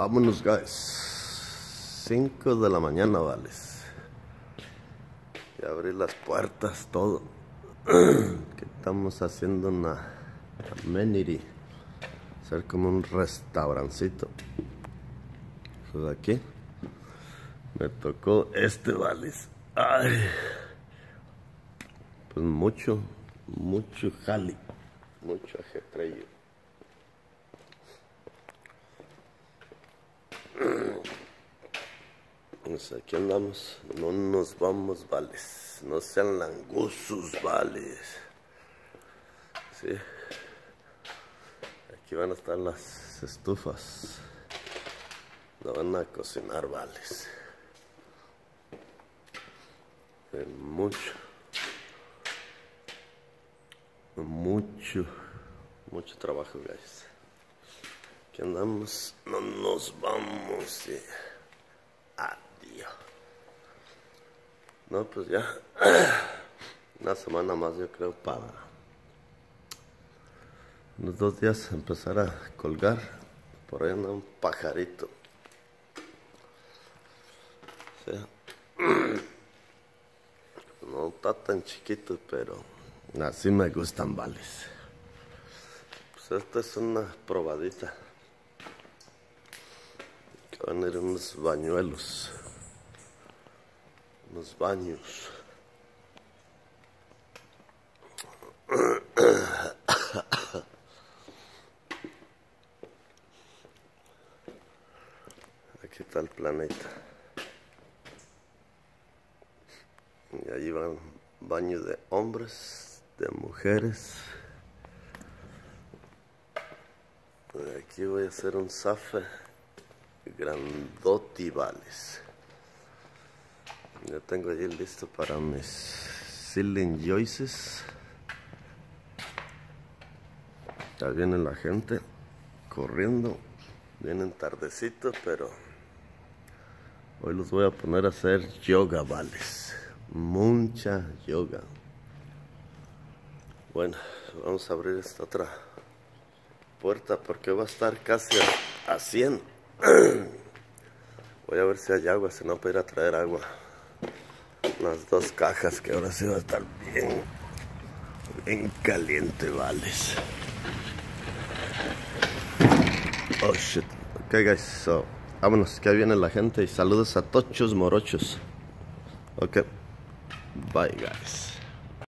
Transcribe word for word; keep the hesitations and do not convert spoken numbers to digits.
Vámonos, guys. cinco de la mañana, vales. Y abrir las puertas, todo. Que estamos haciendo una amenity. Ser como un restaurancito. Pues aquí me tocó este, vales. Ay. Pues mucho, mucho jali, mucho ajetreo. Pues aquí andamos, no nos vamos, vales. No sean langusos, vales. Sí. Aquí van a estar las estufas. No van a cocinar, vales. Eh, mucho. Mucho. Mucho trabajo, guys. Aquí andamos, no nos vamos. Sí. Adiós. No, pues ya. Una semana más, yo creo, para unos dos días empezar a colgar. Por ahí anda un pajarito. O sea, no está tan chiquito, pero así me gustan, vales. Pues esta es una probadita. Que van a ir unos bañuelos. Unos baños. Aquí está el planeta. Y allí van baños de hombres, de mujeres. Aquí voy a hacer un zafe grandoti, vales. Ya tengo allí listo para mis ceiling joists. Ya viene la gente corriendo. Vienen tardecito, pero hoy los voy a poner a hacer yoga, vales. Mucha yoga. Bueno, vamos a abrir esta otra puerta porque va a estar casi a cien. Voy a ver si hay agua, si no para ir a traer agua. Unas dos cajas que ahora sí va a estar bien, bien caliente, vales. Oh shit. Ok, guys, so vámonos, que ahí viene la gente y saludos a tochos morochos. Ok, bye, guys.